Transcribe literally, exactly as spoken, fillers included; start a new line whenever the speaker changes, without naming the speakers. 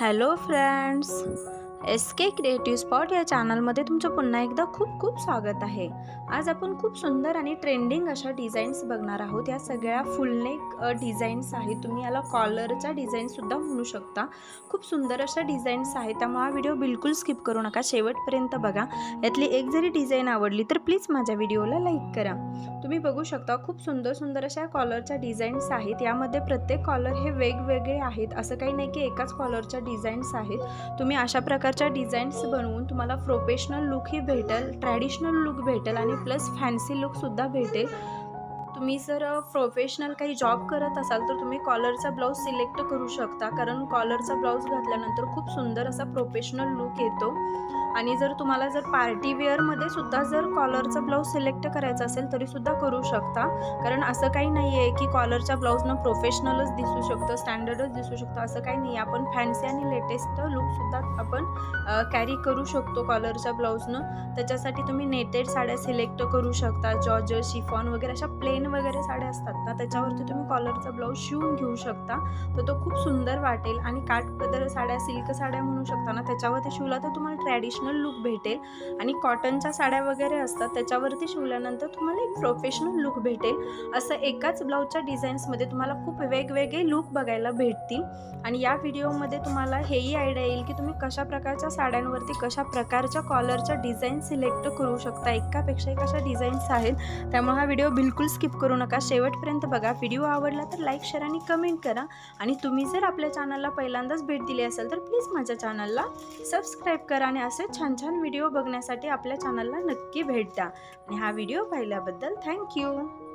Hello friends, S K creative spot या चॅनलमध्ये तुमचं पुन्हा एकदा खूप खूप स्वागत आहे। आज आपण खूप सुंदर आणि ट्रेंडिंग अशा डिझाईन्स बघणार आहोत। या सगळ्या फुलनेक डिझाईन्स आहेत, तुम्ही याला कॉलरचा डिझाईनसुद्धा म्हणू शकता। खूप सुंदर अशा डिझाईन्स आहेत, त्यामुळे हा व्हिडिओ बिलकुल स्किप करू नका, शेवटपर्यंत बघा। यातली एक जरी डिझाईन आवडली तर प्लीज माझ्या व्हिडिओला लाईक करा। तुम्ही बघू शकता खूप सुंदर सुंदर अशा कॉलरच्या डिझाईन्स आहेत। यामध्ये प्रत्येक कॉलर हे वेगवेगळे आहेत, असं काही नाही की एकाच कॉलरच्या डिझाईन्स आहेत। तुम्ही अशा प्रकारच्या डिझाईन्स बनवून तुम्हाला प्रोफेशनल लुक ही भेटेल, ट्रॅडिशनल लुक भेटेल आणि प्लस फॅन्सी लुकसुद्धा भेटेल। तुम्ही जर प्रोफेशनल काही जॉब करत असाल तर तुम्ही कॉलरचा ब्लाऊज सिलेक्ट करू शकता, कारण कॉलरचा ब्लाऊज घातल्यानंतर खूप सुंदर असा प्रोफेशनल लुक येतो। आणि जर तुम्हाला जर पार्टी वेअरमध्ये सुद्धा जर कॉलरचा ब्लाऊज सिलेक्ट करायचा असेल तरी सुद्धा करू शकता, कारण असं काही नाही आहे की कॉलरच्या ब्लाऊजनं प्रोफेशनलच दिसू शकतं, स्टँडर्डच दिसू शकतं, असं काही नाही। आपण फॅन्सी आणि लेटेस्ट लुकसुद्धा आपण कॅरी करू शकतो कॉलरच्या ब्लाऊजनं। त्याच्यासाठी तुम्ही नेटेड साड्या सिलेक्ट करू शकता, जॉर्जेट, शिफॉन वगैरे अशा प्लेन वगैरे साड्या असतात ना, त्याच्यावरती तुम्ही कॉलरचा ब्लाऊज शिवून घेऊ शकता, तर तो खूप सुंदर वाटेल। आणि काठपदर साड्या, सिल्क साड्या म्हणू शकता ना, त्याच्यावरती शिवला तर तुम्हाला ट्रॅडिशनल लुक भेटेल। आणि कॉटनच्या साड्या वगैरे असतात त्याच्यावरती शिवल्यानंतर तुम्हाला एक प्रोफेशनल लुक भेटेल। असं एकाच ब्लाऊजच्या डिझाईन्समध्ये तुम्हाला खूप वेगवेगळे लुक बघायला भेटतील। आणि या व्हिडिओमध्ये तुम्हाला हेही आयडिया येईल की तुम्ही कशा प्रकारच्या साड्यांवरती कशा प्रकारच्या कॉलरच्या डिझाईन सिलेक्ट करू शकता। एकापेक्षा एक अशा डिझाईन्स आहेत, त्यामुळे हा व्हिडिओ बिलकुल स्किप करू नका, शेवटपर्यंत बघा। व्हिडिओ आवडला तर लाईक, शेअर आणि कमेंट करा। आणि तुम्ही जर आपल्या चॅनलला पहिल्यांदाच भेट दिली असेल तर प्लीज माझ्या चॅनलला सबस्क्राईब करा आणि असे छान छान व्हिडिओ बघण्यासाठी आपल्या चॅनलला नक्की भेट द्या। आणि हा व्हिडिओ पाहिल्याबद्दल थँक्यू।